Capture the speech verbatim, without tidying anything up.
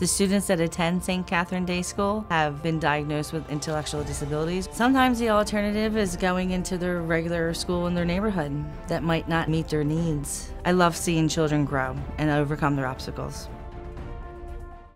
The students that attend Saint Katherine Day School have been diagnosed with intellectual disabilities. Sometimes the alternative is going into their regular school in their neighborhood that might not meet their needs. I love seeing children grow and overcome their obstacles.